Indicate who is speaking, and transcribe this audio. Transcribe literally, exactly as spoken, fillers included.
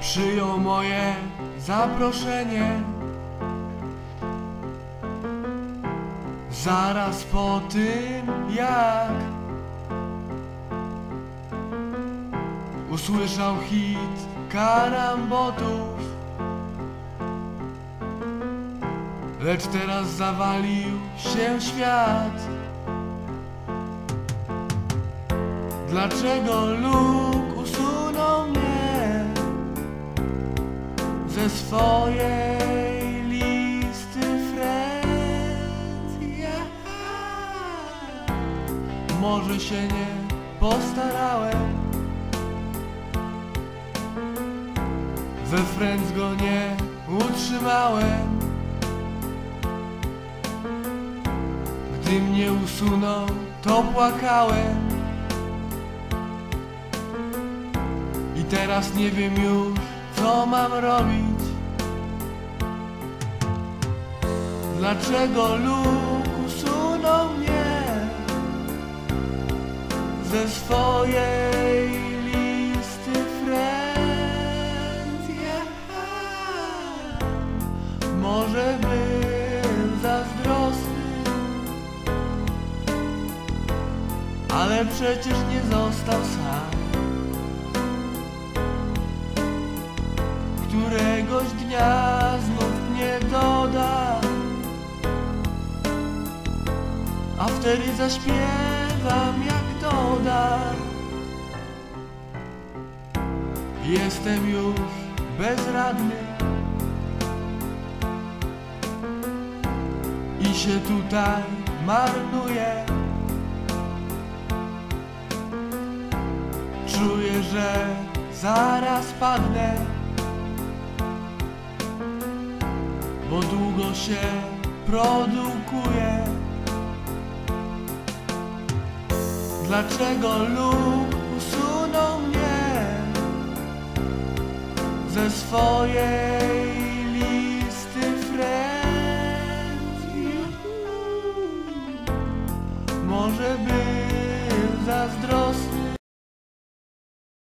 Speaker 1: przyjął moje zaproszenie. Zaraz po tym, jak usłyszał hit karambotów, lecz teraz zawalił się świat. Dlaczego Luke usunął mnie ze swojej listy friends? Yeah. Może się nie postarałem, we friends go nie utrzymałem. Gdy mnie usunął, to płakałem. I teraz nie wiem już, co mam robić. Dlaczego Luke usunął mnie ze swojej listy friends? Yeah. Może był zazdrosny, ale przecież nie został sam. Któregoś dnia znów mnie doda, a wtedy zaśpiewam jak doda. Jestem już bezradny i się tutaj marnuję. Czuję, że zaraz padnę, bo długo się produkuje. Dlaczego Luke usunął mnie ze swojej